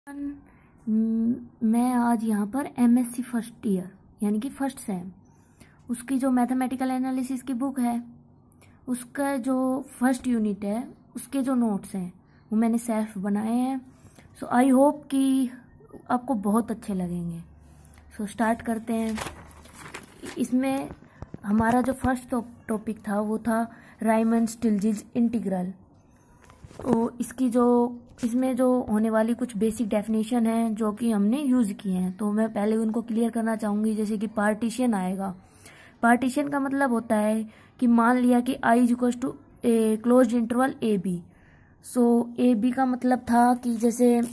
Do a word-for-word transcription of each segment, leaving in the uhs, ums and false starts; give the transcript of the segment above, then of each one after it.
मैं आज यहाँ पर एमएससी फर्स्ट ईयर यानी कि फर्स्ट सेम उसकी जो मैथमेटिकल एनालिसिस की बुक है उसका जो फर्स्ट यूनिट है उसके जो नोट्स हैं वो मैंने सेल्फ बनाए हैं। सो आई होप कि आपको बहुत अच्छे लगेंगे। सो so, स्टार्ट करते हैं। इसमें हमारा जो फर्स्ट टॉपिक था वो था रायमंड-स्टिल्जीज इंटीग्रल। तो इसकी जो इसमें जो होने वाली कुछ बेसिक डेफिनेशन है जो कि हमने यूज़ किए हैं, तो मैं पहले उनको क्लियर करना चाहूँगी। जैसे कि पार्टीशन आएगा। पार्टीशन का मतलब होता है कि मान लिया कि I is equal to a closed interval A B. So A B का मतलब था कि जैसे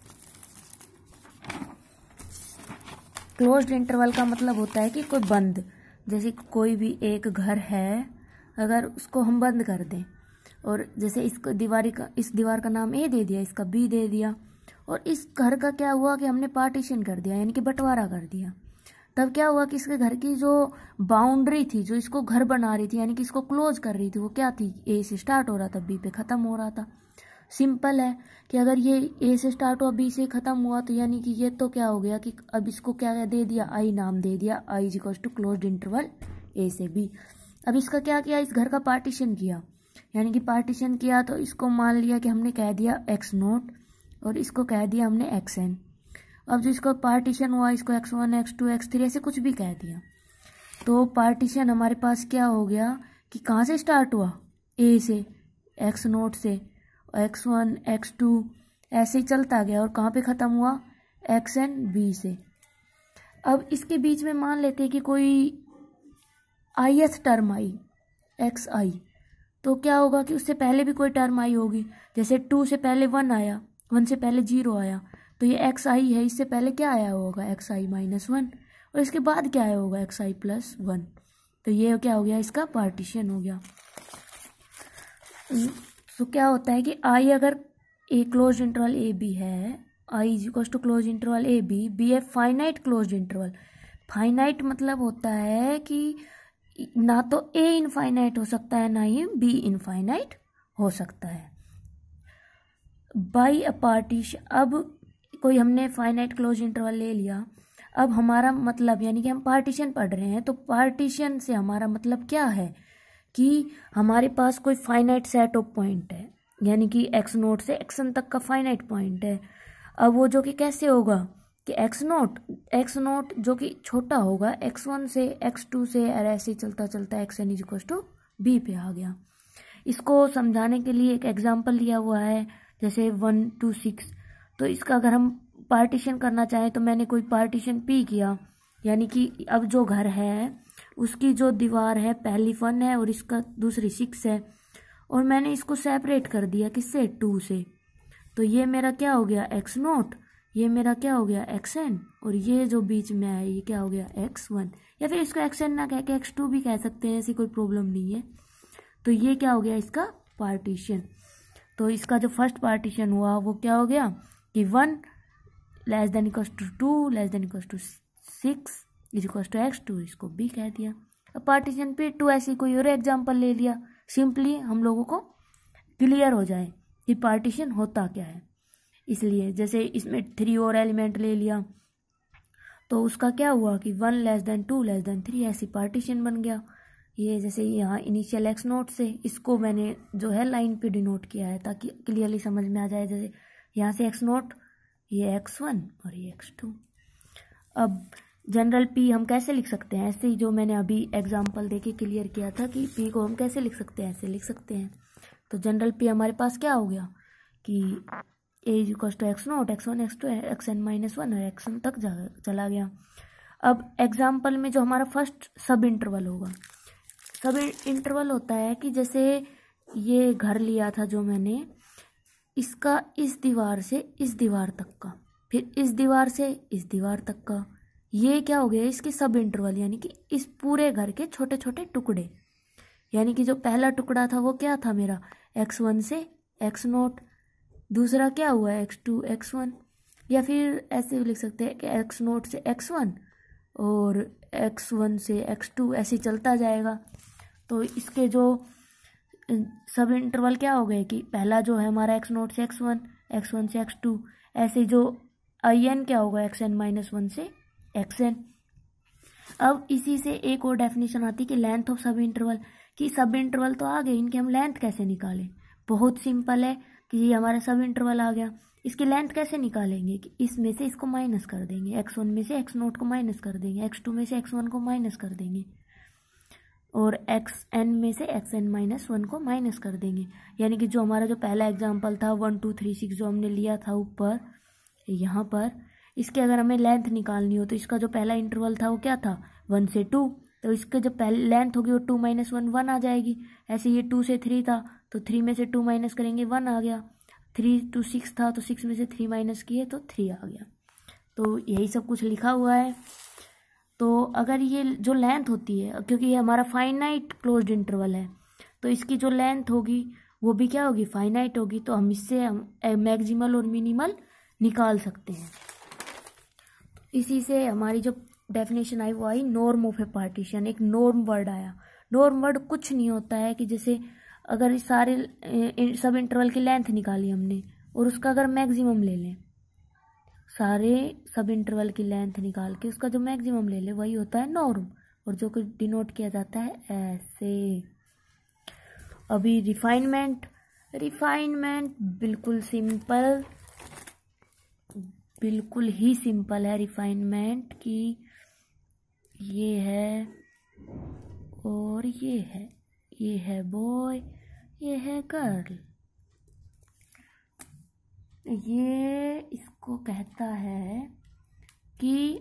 क्लोज्ड इंटरवल का मतलब होता है कि कोई बंद, जैसे कोई भी एक घर है अगर उसको हम बंद कर दें और जैसे इसको दीवारी का इस दीवार का नाम ए दे दिया, इसका बी दे दिया, और इस घर का क्या हुआ कि हमने पार्टीशन कर दिया यानी कि बंटवारा कर दिया। तब क्या हुआ कि इसके घर की जो बाउंड्री थी जो इसको घर बना रही थी यानी कि इसको क्लोज कर रही थी वो क्या थी, ए से स्टार्ट हो रहा था बी पे ख़त्म हो रहा था। सिंपल है कि अगर ये ए से स्टार्ट हुआ बी से ख़त्म हुआ तो यानी कि ये तो क्या हो गया कि अब इसको क्या दे दिया, आई नाम दे दिया, I is equal to closed interval A से बी। अब इसका क्या किया, इस घर का पार्टीशन किया यानी कि पार्टीशन किया तो इसको मान लिया कि हमने कह दिया एक्स नोट और इसको कह दिया हमने एक्स एन। अब जो इसको पार्टीशन हुआ इसको X one X two X three ऐसे कुछ भी कह दिया। तो पार्टीशन हमारे पास क्या हो गया कि कहाँ से स्टार्ट हुआ, ए से, एक्स नोट से, एक्स वन एक्स टू ऐसे ही चलता गया और कहाँ पे ख़त्म हुआ, एक्स एन बी से। अब इसके बीच में मान लेते हैं कि कोई आई एथ टर्म आई, एक्स आई, तो क्या होगा कि उससे पहले भी कोई टर्म आई होगी। जैसे टू से पहले वन आया, वन से पहले जीरो आया, तो ये एक्स आई है, इससे पहले क्या आया होगा, एक्स आई माइनस वन, और इसके बाद क्या आया होगा, एक्स आई प्लस वन। तो ये क्या हो गया, इसका पार्टीशन हो गया। तो क्या होता है कि आई अगर A close interval A B है, I is equal to close interval A B, be a finite close interval. Finite मतलब होता है कि ना तो ए इनफाइनाइट हो सकता है ना ही बी इनफाइनाइट हो सकता है। बाई अ पार्टीशन, अब कोई हमने फाइनाइट क्लोज इंटरवल ले लिया। अब हमारा मतलब यानी कि हम पार्टीशन पढ़ रहे हैं तो पार्टीशन से हमारा मतलब क्या है कि हमारे पास कोई फाइनाइट सेट ऑफ पॉइंट है यानी कि एक्स नोट से एक्स एन तक का फाइनाइट पॉइंट है। अब वो जो कि कैसे होगा कि एक्स नोट एक्स नोट जो कि छोटा होगा एक्स वन से एक्स टू से, और ऐसे ही चलता चलता X N is equal to B पे आ गया। इसको समझाने के लिए एक एग्जांपल लिया हुआ है जैसे वन टू सिक्स। तो इसका अगर हम पार्टीशन करना चाहें तो मैंने कोई पार्टीशन पी किया यानी कि अब जो घर है उसकी जो दीवार है पहली वन है और इसका दूसरी सिक्स है, और मैंने इसको सेपरेट कर दिया किससे, टू से। तो ये मेरा क्या हो गया, एक्स नोट, ये मेरा क्या हो गया, एक्स एन, और ये जो बीच में है ये क्या हो गया, एक्स वन, या फिर इसको एक्स एन ना कह के एक्स टू भी कह सकते हैं, ऐसी कोई प्रॉब्लम नहीं है। तो ये क्या हो गया, इसका पार्टीशन। तो इसका जो फर्स्ट पार्टीशन हुआ वो क्या हो गया कि one less than equal to two less than equal to six is equal to X two, इसको बी कह दिया। अब पार्टीशन पे टू ऐसी कोई और एग्जाम्पल ले लिया, सिंपली हम लोगों को क्लियर हो जाए कि पार्टीशन होता क्या है। इसलिए जैसे इसमें थ्री और एलिमेंट ले लिया तो उसका क्या हुआ कि one less than two less than three ऐसी पार्टीशन बन गया। ये जैसे यहाँ इनिशियल एक्स नोट से, इसको मैंने जो है लाइन पे डिनोट किया है ताकि क्लियरली समझ में आ जाए। जैसे यहाँ से एक्स नोट, ये एक्स वन और ये एक्स टू। अब जनरल पी हम कैसे लिख सकते हैं, ऐसे ही जो मैंने अभी एग्जाम्पल देके क्लियर किया था कि पी को हम कैसे लिख सकते हैं, ऐसे लिख सकते हैं। तो जनरल पी हमारे पास क्या हो गया कि A is equal to X naught, X one X two X N minus one और एक्स एन तक जा चला गया। अब एग्जाम्पल में जो हमारा फर्स्ट सब इंटरवल होगा, सब इंटरवल होता है कि जैसे ये घर लिया था जो मैंने, इसका इस दीवार से इस दीवार तक का, फिर इस दीवार से इस दीवार तक का, ये क्या हो गया इसके सब इंटरवल यानी कि इस पूरे घर के छोटे छोटे टुकड़े। यानी कि जो पहला टुकड़ा था वो क्या था मेरा, एक्स वन से एक्स नोट, दूसरा क्या हुआ एक्स टू एक्स वन, या फिर ऐसे भी लिख सकते हैं कि एक्स नोट से एक्स वन और एक्स वन से एक्स टू ऐसे चलता जाएगा। तो इसके जो सब इंटरवल क्या हो गए कि पहला जो है हमारा एक्स नोट से एक्स वन, एक्स वन से एक्स टू, ऐसे जो आई एन क्या होगा, एक्स एन माइनस वन से एक्स एन। अब इसी से एक और डेफिनेशन आती है कि लेंथ ऑफ सब इंटरवल, कि सब इंटरवल तो आ गए, इनकी हम लेंथ कैसे निकालें। बहुत सिंपल है कि ये हमारा सब इंटरवल आ गया, इसकी लेंथ कैसे निकालेंगे कि इसमें से इसको माइनस कर देंगे, एक्स वन में से एक्स नोट को माइनस कर देंगे, एक्स टू में से एक्स वन को माइनस कर देंगे, और एक्स एन में से एक्स एन माइनस वन को माइनस कर देंगे। यानी कि जो हमारा जो पहला एग्जाम्पल था वन टू थ्री सिक्स जो हमने लिया था ऊपर यहाँ पर, इसके अगर हमें लेंथ निकालनी हो तो इसका जो पहला इंटरवल था वो क्या था, वन से टू, तो इसका जो पहले लेंथ होगी वो टू माइनस वन वन आ जाएगी। ऐसे ये टू से थ्री था तो थ्री में से टू माइनस करेंगे वन आ गया, थ्री टू सिक्स था तो सिक्स में से थ्री माइनस किए तो थ्री आ गया। तो यही सब कुछ लिखा हुआ है। तो अगर ये जो लेंथ होती है, क्योंकि ये हमारा फाइनाइट क्लोज्ड इंटरवल है, तो इसकी जो लेंथ होगी वो भी क्या होगी, फाइनाइट होगी, तो हम इससे हम मैक्सिमल और मिनिमल निकाल सकते हैं। इसी से हमारी जो डेफिनेशन आई वो आई नॉर्म ऑफ ए पार्टीशन। एक नॉर्म वर्ड आया। नॉर्म वर्ड कुछ नहीं होता है कि जैसे अगर इस सारे सब इंटरवल की लेंथ निकाली हमने और उसका अगर मैक्सिमम ले लें, सारे सब इंटरवल की लेंथ निकाल के उसका जो मैक्सिमम ले ले वही होता है नॉर्म, और जो कि डिनोट किया जाता है ऐसे। अभी रिफाइनमेंट, रिफाइनमेंट बिल्कुल सिंपल, बिल्कुल ही सिंपल है रिफाइनमेंट की। ये है और ये है, ये है बॉय, ये है गर्ल। ये इसको कहता है कि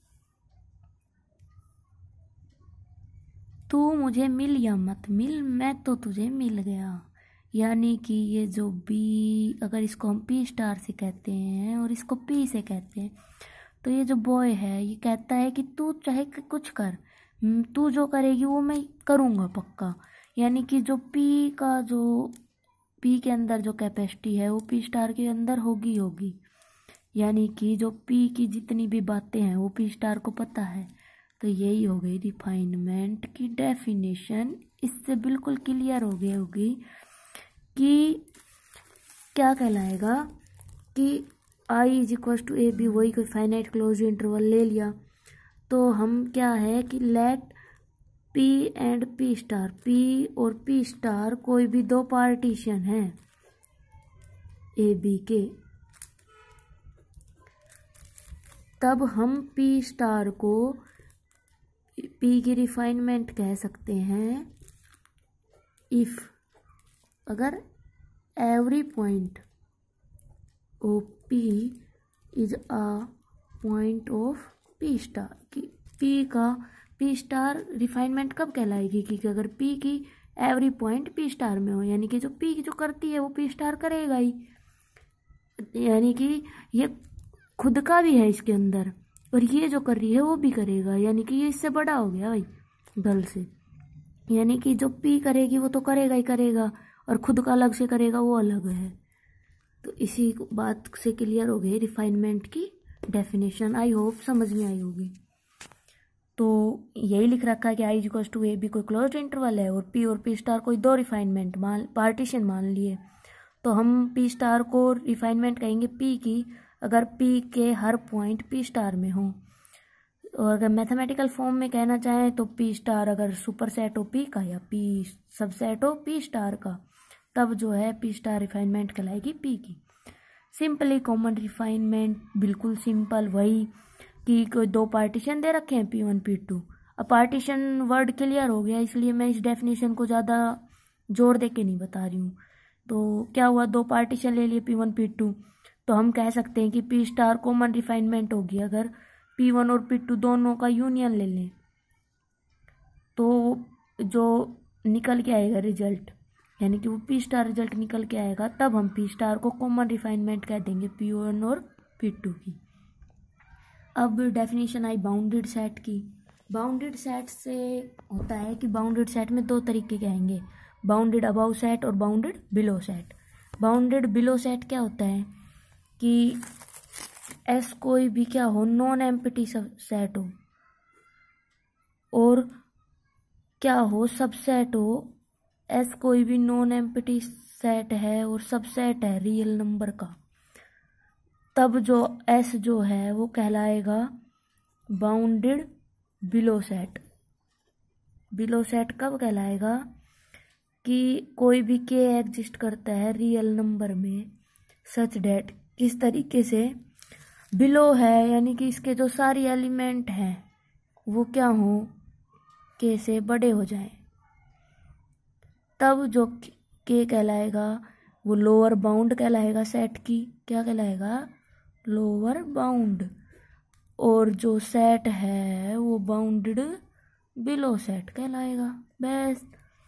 तू मुझे मिल या मत मिल, मैं तो तुझे मिल गया। यानी कि ये जो बी, अगर इसको हम पी स्टार से कहते हैं और इसको पी से कहते हैं, तो ये जो बॉय है ये कहता है कि तू चाहे कुछ कर, तू जो करेगी वो मैं करूँगा पक्का। यानी कि जो पी का जो पी के अंदर जो कैपेसिटी है वो पी स्टार के अंदर होगी होगी यानी कि जो पी की जितनी भी बातें हैं वो पी स्टार को पता है। तो यही हो गई रिफाइनमेंट की डेफिनेशन। इससे बिल्कुल क्लियर हो गई होगी कि क्या कहलाएगा कि I is equal to A B, वही कोई फाइनाइट क्लोज इंटरवल ले लिया तो हम क्या है कि let P and P star, P और पी स्टार कोई भी दो पार्टीशन है ए बी के, तब हम पी स्टार को पी की रिफाइनमेंट कह सकते हैं इफ, अगर every point of P is a point of P star, कि पी का पी स्टार रिफाइनमेंट कब कहलाएगी कि अगर पी की एवरी पॉइंट पी स्टार में हो, यानी कि जो पी जो करती है वो पी स्टार करेगा ही, यानी कि ये खुद का भी है इसके अंदर और ये जो कर रही है वो भी करेगा, यानी कि ये इससे बड़ा हो गया भाई गर्ल से। यानी कि जो पी करेगी वो तो करेगा ही करेगा और खुद का अलग से करेगा वो अलग है। तो इसी बात से क्लियर हो गई रिफाइनमेंट की डेफिनेशन। आई होप समझ में आई होगी। तो यही लिख रखा है कि I equals to A B कोई क्लोज्ड इंटरवल है और पी और पी स्टार कोई दो रिफाइनमेंट मान पार्टीशन मान लिए, तो हम पी स्टार को रिफाइनमेंट कहेंगे पी की अगर पी के हर पॉइंट पी स्टार में हो। और अगर मैथमेटिकल फॉर्म में कहना चाहें तो पी स्टार अगर सुपर सेट हो पी का या पी सबसेट हो पी स्टार का, तब जो है पी स्टार रिफाइनमेंट कहलाएगी पी की। सिंपली कॉमन रिफाइनमेंट बिल्कुल सिंपल, वही कि कोई दो पार्टीशन दे रखे हैं पी वन पी टू। अब पार्टीशन वर्ड क्लियर हो गया इसलिए मैं इस डेफिनेशन को ज़्यादा जोर दे के नहीं बता रही हूँ। तो क्या हुआ, दो पार्टीशन ले लिए पी वन पी टू, तो हम कह सकते हैं कि पी स्टार कॉमन रिफाइनमेंट होगी अगर पी वन और पी टू दोनों का यूनियन ले लें, तो जो निकल के आएगा रिजल्ट, यानी कि वो पी स्टार रिजल्ट निकल के आएगा, तब हम पी स्टार को कॉमन रिफाइनमेंट कह देंगे पी वन और पी टू की। अब डेफिनेशन आई बाउंडेड सेट की। बाउंडेड सेट से होता है कि बाउंडेड सेट में दो तरीके के आएंगे, बाउंडेड अबाउ सेट और bounded below set. Bounded below set क्या होता है कि एस कोई भी क्या हो, नॉन एम्प्टी सेट हो, और क्या हो, सबसेट हो। एस कोई भी नॉन एम्प्टी सेट है और सबसेट है रियल नंबर का, तब जो एस जो है वो कहलाएगा bounded below set. Below set कब कहलाएगा कि कोई भी के एग्जिस्ट करता है रियल नंबर में सच डेट इस तरीके से बिलो है, यानी कि इसके जो सारी एलिमेंट हैं वो क्या हो, के से बड़े हो जाएं, तब जो के कहलाएगा वो लोअर बाउंड कहलाएगा सेट की। क्या कहलाएगा? Lower bound. और जो सेट है वो बाउंडेड बिलो सेट कहलाएगा। बस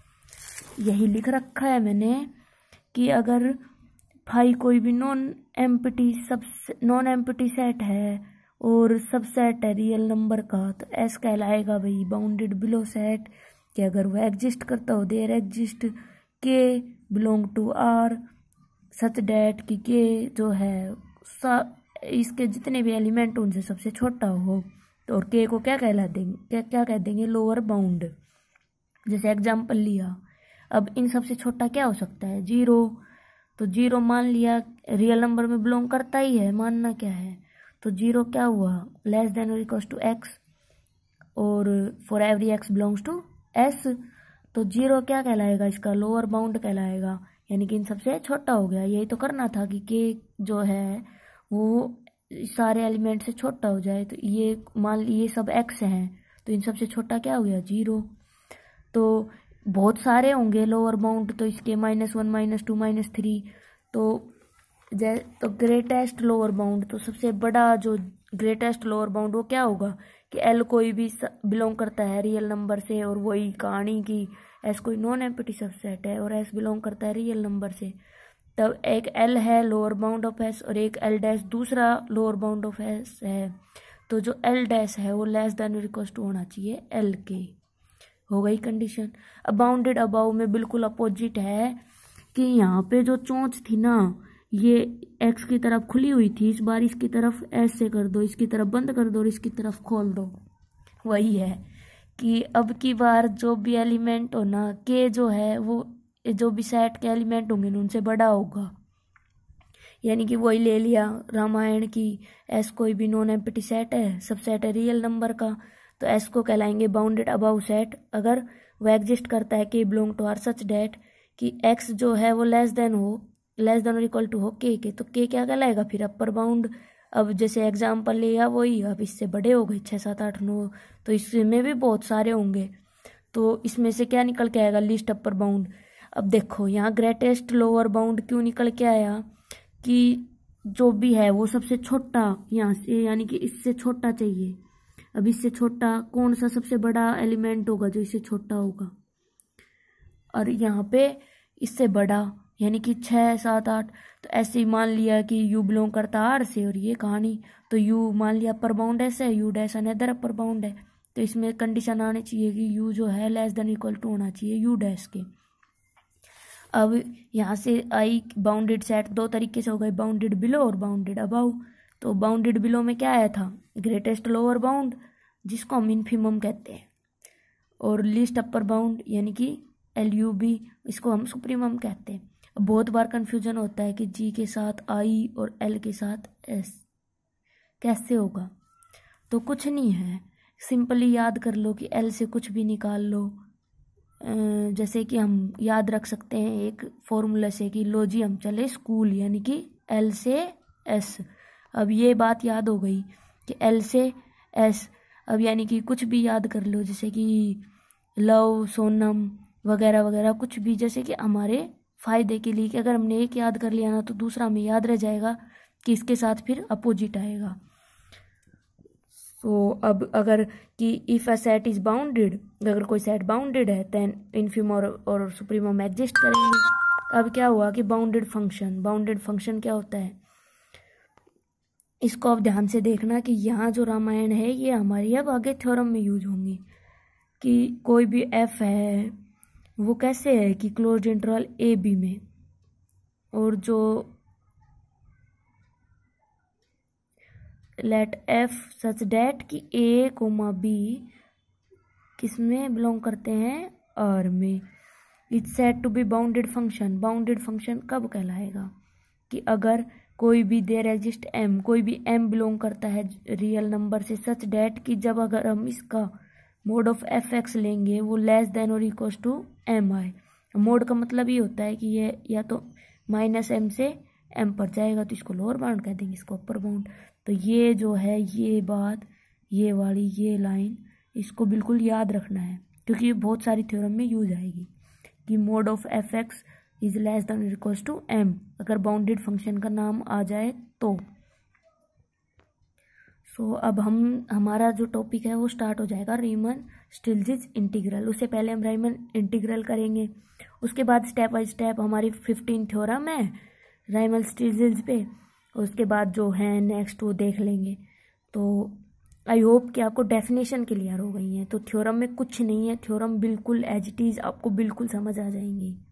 यही लिख रखा है मैंने कि अगर फाई कोई भी नॉन एम्प्टी सब नॉन एम्प्टी सेट है और सबसेट है रियल नंबर का, तो एस कहलाएगा भाई बाउंडेड बिलो सेट। कि अगर वो एग्जिस्ट करता हो there exist K belong to R such that की के जो है इसके जितने भी एलिमेंट उनसे सबसे छोटा हो, तो और के को क्या कहला देंगे, क्या क्या कह देंगे? Lower bound. जैसे एग्जाम्पल लिया, अब इन सबसे छोटा क्या हो सकता है? जीरो। तो जीरो मान लिया रियल नंबर में बिलोंग करता ही है, मानना क्या है? तो जीरो क्या हुआ? लेस देन और इक्वल्स टू एक्स, और for every X belongs to S. तो जीरो क्या कहलाएगा? इसका लोअर बाउंड कहलाएगा, यानी कि इन सबसे छोटा हो गया। यही तो करना था कि के जो है वो सारे एलिमेंट से छोटा हो जाए। तो ये मान लीजिए सब एक्स हैं, तो इन सबसे छोटा क्या हो गया? जीरो। तो बहुत सारे होंगे लोअर बाउंड, तो इसके minus one minus two minus three. तो जै तो ग्रेटेस्ट लोअर बाउंड, तो सबसे बड़ा जो ग्रेटेस्ट लोअर बाउंड वो क्या होगा कि एल कोई भी बिलोंग करता है रियल नंबर से, और वही कहानी की एस कोई नॉन एम्प्टी सबसेट है और एस बिलोंग करता है रियल नंबर से। तब एक एल है लोअर बाउंड ऑफ एस और एक एल डैश दूसरा लोअर बाउंड ऑफ एस है। तो जो एल डैश है वो लेस देन और इक्वल टू होना चाहिए एल के। हो गई कंडीशन। अब बाउंडेड अबाउ में बिल्कुल अपोजिट है कि यहाँ पे जो चोंच थी ना ये एक्स की तरफ खुली हुई थी, इस बार इसकी तरफ एस से कर दो, इसकी तरफ बंद कर दो और इसकी तरफ खोल दो। वही है कि अब की बार जो भी एलिमेंट हो ना के जो है वो जो भी सेट के एलिमेंट होंगे उनसे बड़ा होगा। यानी कि वही ले लिया रामायण की, एस कोई भी नॉन एम्प्टी सेट है, सब सेट है रियल नंबर का, तो एस को कहलाएंगे बाउंडेड अबाउ सेट अगर वो एग्जिस्ट करता है K belong to R such that X एक्स जो है वो लेस देन हो लेस देन और इक्वल टू हो के के, तो के क्या कहलाएगा फिर? Upper bound. अब जैसे एग्जाम्पल लिया वही, अब इससे बड़े हो गए छः सात आठ नौ, तो इसमें भी बहुत सारे होंगे, तो इसमें से क्या निकल के आएगा? Least upper bound. अब देखो यहाँ ग्रेटेस्ट लोअर बाउंड क्यों निकल के आया कि जो भी है वो सबसे छोटा यहाँ से, यानी कि इससे छोटा चाहिए। अब इससे छोटा कौन सा सबसे बड़ा एलिमेंट होगा? जो इससे छोटा होगा। और यहाँ पे इससे बड़ा यानी कि छः सात आठ, तो ऐसे ही मान लिया कि यू बिलोंग करता आर से और ये कहानी, तो यू मान लिया अपर बाउंड ऐसे है, U dash another upper bound है, तो इसमें कंडीशन आनी चाहिए कि यू जो है लेस देन इक्वल टू होना चाहिए यू डैश के। अब यहाँ से आई बाउंडेड सेट दो तरीके से हो गए, बाउंडेड बिलो और बाउंडेड अबाउ। तो बाउंडेड बिलो में क्या आया था? ग्रेटेस्ट लोअर बाउंड जिसको हम इन्फिमम कहते हैं, और लीस्ट अपर बाउंड यानी कि एल यू बी, इसको हम सुप्रीमम कहते हैं। बहुत बार कंफ्यूजन होता है कि जी के साथ आई और एल के साथ एस कैसे होगा, तो कुछ नहीं है, सिंपली याद कर लो कि एल से कुछ भी निकाल लो। जैसे कि हम याद रख सकते हैं एक फॉर्मूला से कि लो जी हम चले स्कूल, यानी कि एल से एस। अब ये बात याद हो गई कि एल से एस, अब यानी कि कुछ भी याद कर लो, जैसे कि लव सोनम वगैरह वगैरह, कुछ भी, जैसे कि हमारे फायदे के लिए कि अगर हमने एक याद कर लिया ना तो दूसरा हमें याद रह जाएगा कि इसके साथ फिर अपोजिट आएगा। तो अब अगर कि if a set is bounded, अगर कोई सेट बाउंडेड है देन इन्फिमम और, और सुप्रीमम एग्जिस्ट करेंगे। अब क्या हुआ कि बाउंडेड फंक्शन, बाउंडेड फंक्शन क्या होता है इसको अब ध्यान से देखना कि यहाँ जो रामायण है ये हमारी अब आगे थ्योरम में यूज होंगी कि कोई भी एफ है वो कैसे है कि क्लोज्ड इंटरवल ए बी में, और जो लेट एफ सच डेट कि ए कोमा बी किस में बिलोंग करते हैं? आर में। It's said to be bounded function. Bounded function कब कहलाएगा कि अगर कोई भी देयर एग्जिस्ट एम, कोई भी एम बिलोंग करता है रियल नंबर से सच डैट कि जब अगर हम इसका मोड ऑफ एफ एक्स लेंगे वो लेस देन और इक्वल टू एम आई। मोड का मतलब ये होता है कि ये या तो माइनस एम से एम पर जाएगा तो इसको लोअर बाउंड कह देंगे, इसको अपर बाउंड। तो ये जो है ये बात, ये वाली ये लाइन इसको बिल्कुल याद रखना है, क्योंकि ये बहुत सारी थ्योरम में यूज आएगी कि mod of F X is less than और इक्वल टू एम, अगर बाउंडेड फंक्शन का नाम आ जाए तो। सो so, अब हम हमारा जो टॉपिक है वो स्टार्ट हो जाएगा रीमन स्टिल्जिज इंटीग्रल। उससे पहले हम रीमन इंटीग्रल करेंगे, उसके बाद स्टेप बाय स्टेप हमारी फिफ्टीन थ्योरम है रीमन स्टिल्जिज पे, उसके बाद जो है नेक्स्ट वो देख लेंगे। तो आई होप कि आपको डेफिनेशन क्लियर हो गई है। तो थ्योरम में कुछ नहीं है, थ्योरम बिल्कुल एज इट इज आपको बिल्कुल समझ आ जाएंगी।